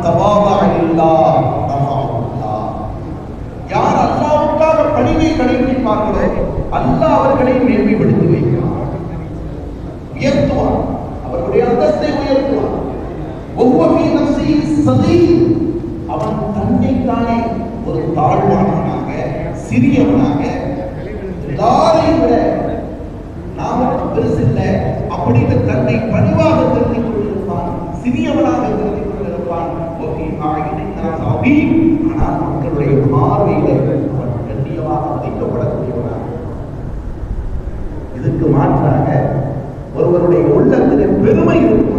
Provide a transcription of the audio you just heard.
யார் அல்லாஹ்வுக்காக பணிவை கடைபிடிப்பார்களோ அல்லாஹ் அவர்களை மேன்மைப்படுத்தி வைக்கிறார், உயர்த்துவார், அவர்களுடைய அந்தஸ்தை உயர்த்துவார். ஒவ்வொரு நஃப்ஸிஹி அவன் தன்னைத்தானே ஒரு தாழ்வானவனாக சிறியவனாக எல்லாரையும் விட நாம பெருசில்லை அப்படின்னு தன்னை பணிவாக தெரிந்து கொண்டிருப்பான், சிறியவனாக தெரிந்து கொண்டிருப்பான். ஆனால் மக்களுடைய பார்வையில அவன் கண்ணியமாக மதிக்கப்படக்கூடியவனாக. இதுக்கு மாற்றாக ஒருவருடைய உள்ளத்திலே பெருமை இருக்கும்,